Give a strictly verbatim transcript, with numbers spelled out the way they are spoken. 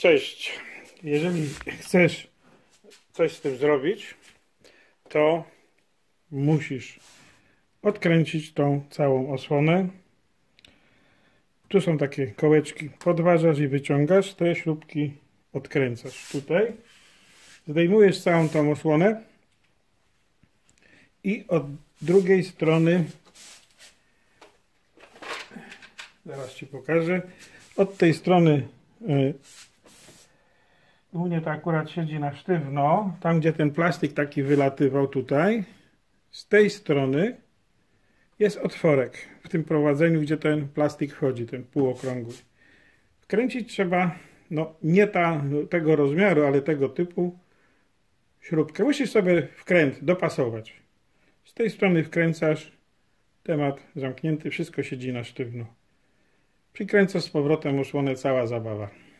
Cześć. Jeżeli chcesz coś z tym zrobić, to musisz odkręcić tą całą osłonę. Tu są takie kołeczki. Podważasz i wyciągasz. Te śrubki odkręcasz tutaj. Zdejmujesz całą tą osłonę i od drugiej strony, zaraz Ci pokażę, od tej strony yy, u mnie to akurat siedzi na sztywno, tam gdzie ten plastik taki wylatywał tutaj, z tej strony jest otworek w tym prowadzeniu, gdzie ten plastik wchodzi, ten półokrągły. Wkręcić trzeba, no nie ta, tego rozmiaru, ale tego typu śrubkę. Musisz sobie wkręt dopasować. Z tej strony wkręcasz, temat zamknięty, wszystko siedzi na sztywno. Przykręcasz z powrotem osłonę, cała zabawa.